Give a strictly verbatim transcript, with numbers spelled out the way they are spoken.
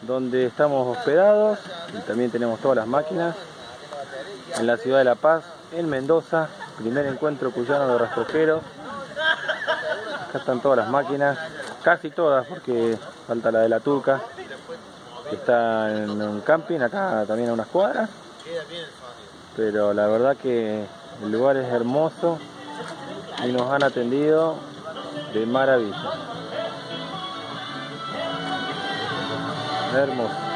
donde estamos hospedados y también tenemos todas las máquinas en la ciudad de La Paz, en Mendoza, primer encuentro cuyano de rastrojeros. Acá están todas las máquinas, casi todas, porque falta la de la Turca, que está en un camping, acá también a unas cuadras. Pero la verdad que el lugar es hermoso y nos han atendido de maravilla. Hermoso.